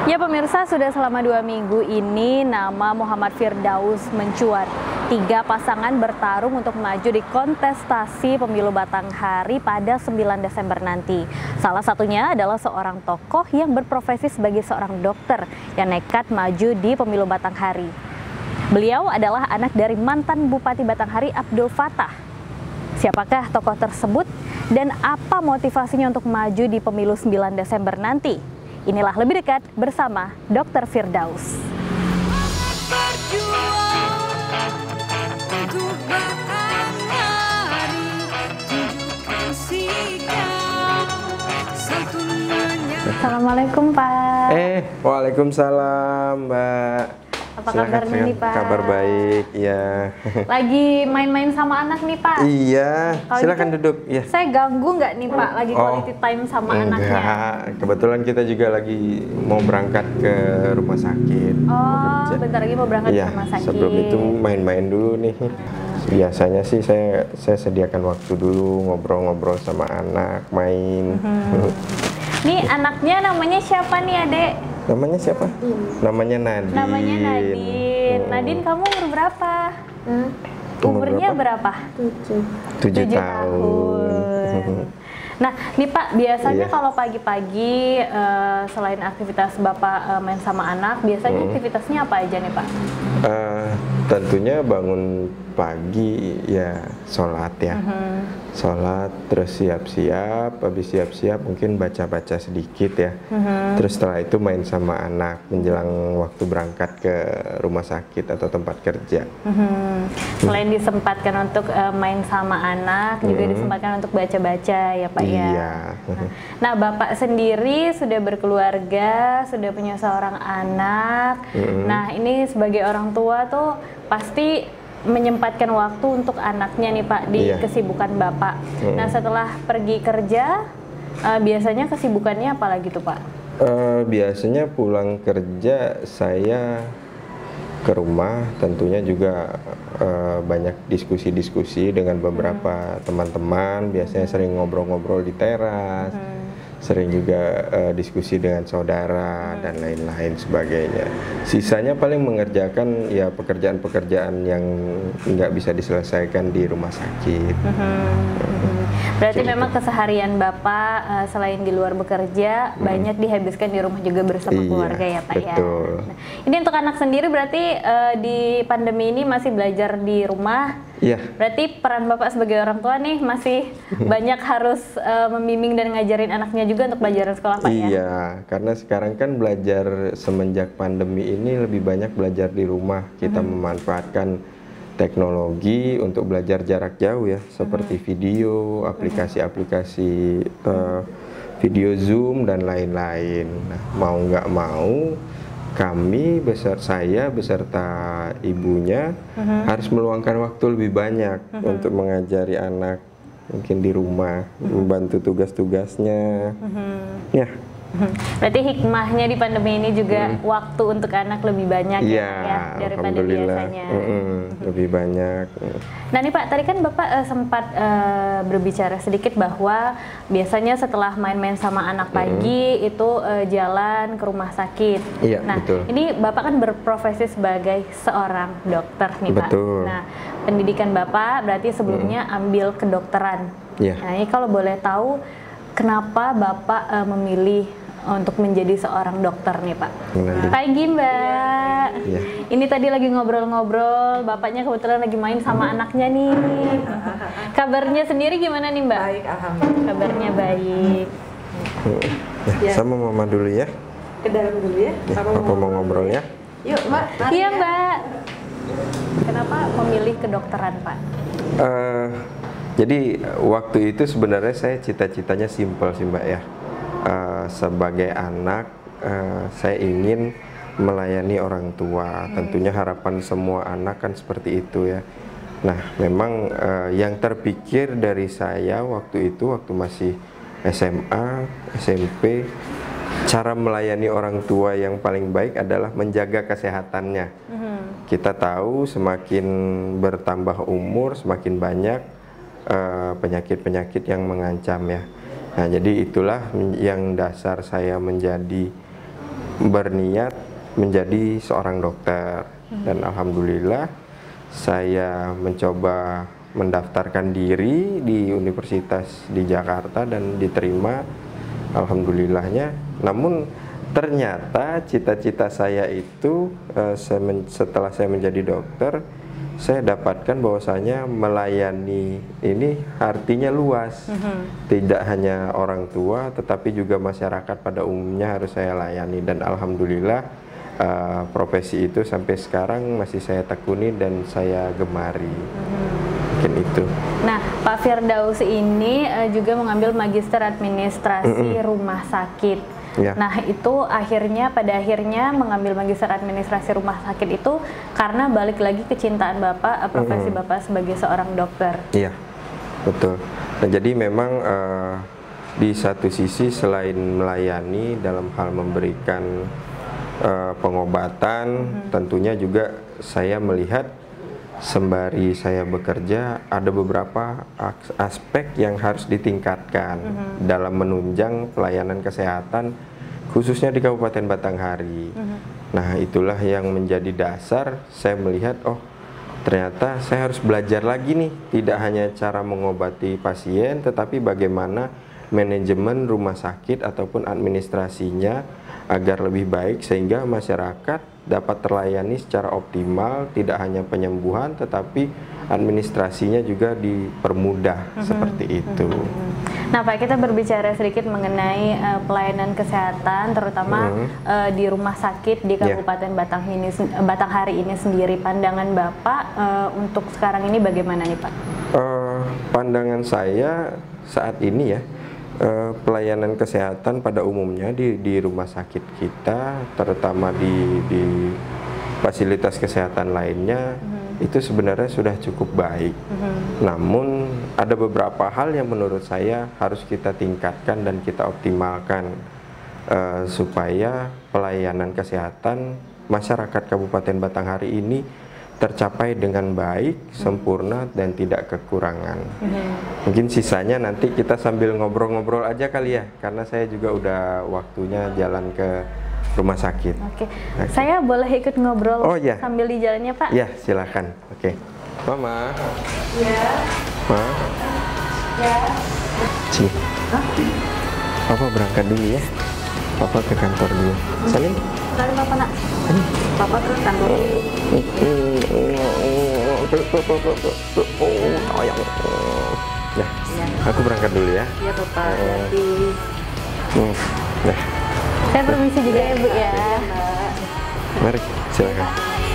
Ya pemirsa, sudah selama 2 minggu ini nama Muhammad Firdaus mencuat. 3 pasangan bertarung untuk maju di kontestasi pemilu Batanghari pada 9 Desember nanti. Salah satunya adalah seorang tokoh yang berprofesi sebagai seorang dokter yang nekat maju di pemilu Batanghari. Beliau adalah anak dari mantan Bupati Batanghari Abdul Fattah. Siapakah tokoh tersebut dan apa motivasinya untuk maju di pemilu 9 Desember nanti? Inilah lebih dekat bersama Dr. Firdaus. Assalamualaikum Pak. Waalaikumsalam Mbak. Apa Silakan, kabarnya nih Pak? Kabar baik, ya. Lagi main-main sama anak nih Pak? Iya, silakan duduk. Ya. Saya ganggu nggak nih Pak? Lagi quality time sama anaknya? Kebetulan kita juga lagi mau berangkat ke rumah sakit. Oh, bentar lagi mau berangkat ke rumah sakit. Sebelum itu main-main dulu nih. Biasanya sih saya sediakan waktu dulu ngobrol-ngobrol sama anak, main. Nih anaknya namanya siapa nih Adek? Namanya siapa? Namanya Nadine. Namanya Nadine. Nadine, kamu umur berapa? Umurnya berapa? 7 tahun. Nah, nih Pak, biasanya kalau pagi-pagi selain aktivitas Bapak main sama anak, biasanya aktivitasnya apa aja nih Pak? Tentunya bangun pagi ya sholat ya. Sholat, terus siap-siap, habis siap-siap mungkin baca-baca sedikit ya. Terus setelah itu main sama anak menjelang waktu berangkat ke rumah sakit atau tempat kerja. Selain disempatkan untuk main sama anak, juga disempatkan untuk baca-baca ya Pak ya. Iya. Nah Bapak sendiri sudah berkeluarga, sudah punya seorang anak. Nah ini sebagai orang tua tuh pasti menyempatkan waktu untuk anaknya nih Pak di kesibukan Bapak. Nah setelah pergi kerja, biasanya kesibukannya apa lagi tuh Pak? Biasanya pulang kerja saya ke rumah, tentunya juga banyak diskusi-diskusi dengan beberapa teman-teman. Biasanya sering ngobrol-ngobrol di teras, sering juga diskusi dengan saudara dan lain-lain sebagainya. Sisanya paling mengerjakan ya pekerjaan-pekerjaan yang nggak bisa diselesaikan di rumah sakit. Berarti memang keseharian Bapak selain di luar bekerja banyak dihabiskan di rumah juga bersama keluarga ya Pak ya. Nah, ini untuk anak sendiri berarti di pandemi ini masih belajar di rumah. Iya. Berarti peran Bapak sebagai orang tua nih masih banyak harus membimbing dan ngajarin anaknya juga untuk pelajaran sekolah Pak ya? Iya, karena sekarang kan belajar semenjak pandemi ini lebih banyak belajar di rumah. Kita memanfaatkan teknologi untuk belajar jarak jauh ya, seperti video, aplikasi-aplikasi video Zoom dan lain-lain. Nah, mau nggak mau kami saya beserta ibunya harus meluangkan waktu lebih banyak untuk mengajari anak, mungkin di rumah, membantu tugas-tugasnya. Ya. Berarti hikmahnya di pandemi ini juga waktu untuk anak lebih banyak ya daripada biasanya. Lebih banyak. Nah nih Pak, tadi kan Bapak sempat berbicara sedikit bahwa biasanya setelah main-main sama anak pagi itu jalan ke rumah sakit. Iya, nah, betul. Ini Bapak kan berprofesi sebagai seorang dokter nih Pak. Betul. Nah, pendidikan Bapak berarti sebelumnya ambil kedokteran. Iya. Nah, ini kalau boleh tahu kenapa Bapak memilih untuk menjadi seorang dokter nih Pak? Pagi Mbak. Ya. Ini tadi lagi ngobrol-ngobrol, Bapaknya kebetulan lagi main sama anaknya nih. Kabarnya sendiri gimana nih Mbak? Baik, alhamdulillah. Kabarnya baik. Sama Mama dulu ya. Ke dalam dulu ya. Papa mau ngobrol ya. Yuk Mbak. Iya Mbak. Kenapa memilih kedokteran Pak? Jadi waktu itu sebenarnya saya cita-citanya simpel sih Mbak ya. Sebagai anak saya ingin melayani orang tua. Tentunya harapan semua anak kan seperti itu ya. Nah memang yang terpikir dari saya waktu itu, waktu masih SMA, SMP, cara melayani orang tua yang paling baik adalah menjaga kesehatannya. Kita tahu semakin bertambah umur semakin banyak penyakit-penyakit yang mengancam ya. Nah, jadi itulah yang dasar saya menjadi berniat menjadi seorang dokter. Dan alhamdulillah saya mencoba mendaftarkan diri di universitas di Jakarta dan diterima, alhamdulillahnya. Namun ternyata cita-cita saya itu setelah saya menjadi dokter, saya dapatkan bahwasanya melayani ini artinya luas. Tidak hanya orang tua, tetapi juga masyarakat pada umumnya harus saya layani. Dan alhamdulillah profesi itu sampai sekarang masih saya tekuni dan saya gemari. Mungkin itu. Nah, Pak Firdaus ini juga mengambil magister administrasi rumah sakit. Ya. Nah, itu pada akhirnya mengambil magister administrasi rumah sakit itu karena balik lagi kecintaan Bapak, profesi Bapak sebagai seorang dokter. Iya, betul. Nah, jadi memang di satu sisi selain melayani dalam hal memberikan pengobatan, tentunya juga saya melihat sembari saya bekerja ada beberapa aspek yang harus ditingkatkan dalam menunjang pelayanan kesehatan khususnya di Kabupaten Batanghari. Nah, itulah yang menjadi dasar saya melihat, oh ternyata saya harus belajar lagi nih, tidak hanya cara mengobati pasien tetapi bagaimana manajemen rumah sakit ataupun administrasinya agar lebih baik sehingga masyarakat dapat terlayani secara optimal, tidak hanya penyembuhan tetapi administrasinya juga dipermudah seperti itu. Nah, Pak, kita berbicara sedikit mengenai pelayanan kesehatan terutama di rumah sakit di Kabupaten Batanghari ini sendiri. Pandangan Bapak untuk sekarang ini bagaimana nih, Pak? Pandangan saya saat ini ya, pelayanan kesehatan pada umumnya di rumah sakit kita, terutama di fasilitas kesehatan lainnya, itu sebenarnya sudah cukup baik. Namun ada beberapa hal yang menurut saya harus kita tingkatkan dan kita optimalkan supaya pelayanan kesehatan masyarakat Kabupaten Batanghari ini tercapai dengan baik, sempurna, dan tidak kekurangan. Mungkin sisanya nanti kita sambil ngobrol-ngobrol aja kali ya, karena saya juga udah waktunya jalan ke rumah sakit. Oke. Saya boleh ikut ngobrol sambil di jalannya, Pak? Ya, silakan. Oke. Mama. Ya. Ma. Ya. Ci. Papa berangkat dulu ya. Papa ke kantor dulu. Salim. Salim Bapak, nak. Papa ke kantor. Ya, aku berangkat dulu ya. Iya, Bapak. Hati. Ya. Saya permisi juga ya, Bu ya. Mari, silakan.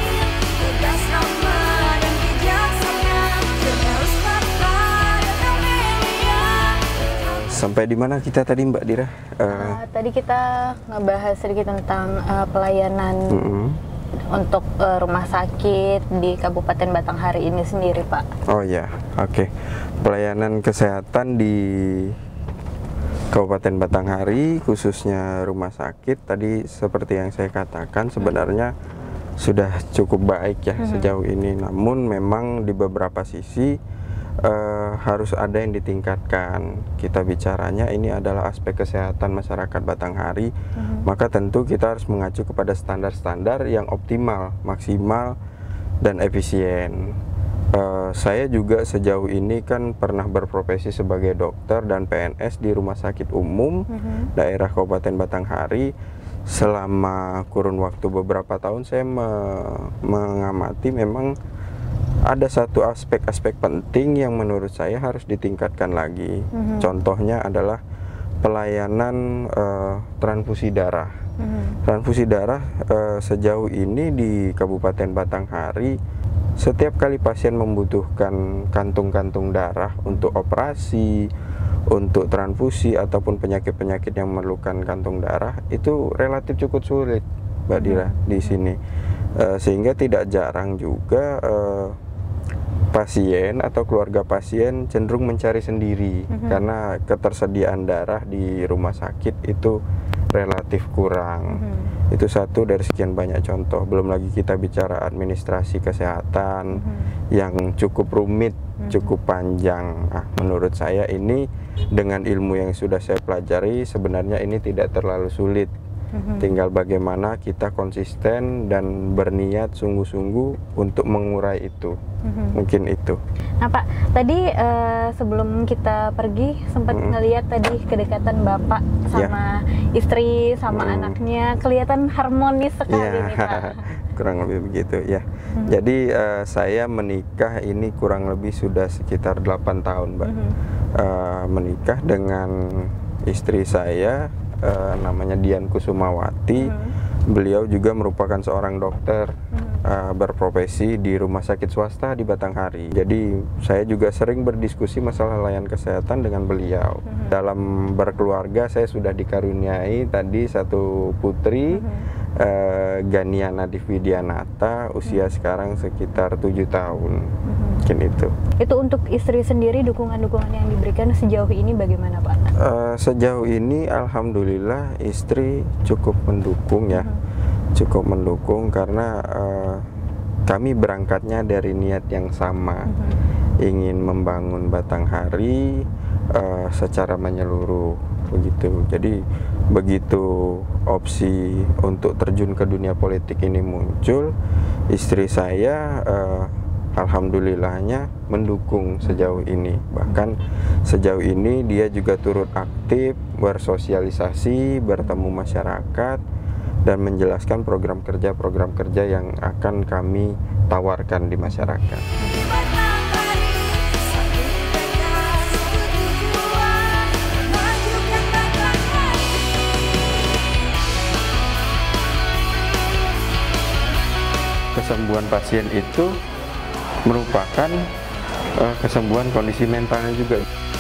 Sampai di mana kita tadi, Mbak Dira? Tadi kita ngebahas sedikit tentang pelayanan untuk rumah sakit di Kabupaten Batanghari ini sendiri, Pak. Oh ya, oke. Pelayanan kesehatan di Kabupaten Batanghari, khususnya rumah sakit, tadi seperti yang saya katakan sebenarnya sudah cukup baik ya sejauh ini. Namun memang di beberapa sisi harus ada yang ditingkatkan. Kita bicaranya ini adalah aspek kesehatan masyarakat Batanghari, maka tentu kita harus mengacu kepada standar-standar yang optimal, maksimal, dan efisien. Saya juga sejauh ini kan pernah berprofesi sebagai dokter dan PNS di Rumah Sakit Umum daerah Kabupaten Batanghari. Selama kurun waktu beberapa tahun saya mengamati memang ada satu aspek-aspek penting yang menurut saya harus ditingkatkan lagi. Contohnya adalah pelayanan transfusi darah. Transfusi darah sejauh ini di Kabupaten Batanghari, setiap kali pasien membutuhkan kantung-kantung darah untuk operasi, untuk transfusi ataupun penyakit-penyakit yang memerlukan kantung darah, itu relatif cukup sulit, Mbak Dira, di sini. Sehingga tidak jarang juga pasien atau keluarga pasien cenderung mencari sendiri karena ketersediaan darah di rumah sakit itu relatif kurang. Itu satu dari sekian banyak contoh. Belum lagi kita bicara administrasi kesehatan yang cukup rumit, cukup panjang. Nah, menurut saya ini dengan ilmu yang sudah saya pelajari sebenarnya ini tidak terlalu sulit Tinggal bagaimana kita konsisten dan berniat sungguh-sungguh untuk mengurai itu. Mungkin itu. Nah Pak, tadi sebelum kita pergi sempat ngelihat tadi kedekatan Bapak sama istri sama anaknya, kelihatan harmonis sekali nih Pak. Kurang lebih begitu ya. Jadi saya menikah ini kurang lebih sudah sekitar 8 tahun Mbak. Menikah dengan istri saya, namanya Dian Kusumawati. Beliau juga merupakan seorang dokter berprofesi di rumah sakit swasta di Batanghari. Jadi saya juga sering berdiskusi masalah layanan kesehatan dengan beliau. Dalam berkeluarga saya sudah dikaruniai tadi satu putri, Ganiana Dividianata, usia sekarang sekitar 7 tahun. Mungkin itu. Itu untuk istri sendiri, dukungan-dukungan yang diberikan sejauh ini bagaimana Pak? Sejauh ini alhamdulillah istri cukup mendukung ya. Cukup mendukung karena kami berangkatnya dari niat yang sama. Ingin membangun Batanghari secara menyeluruh begitu. Jadi begitu opsi untuk terjun ke dunia politik ini muncul, istri saya alhamdulillahnya mendukung sejauh ini. Bahkan sejauh ini dia juga turut aktif bersosialisasi, bertemu masyarakat dan menjelaskan program kerja yang akan kami tawarkan di masyarakat. Kesembuhan pasien itu merupakan kesembuhan kondisi mentalnya juga.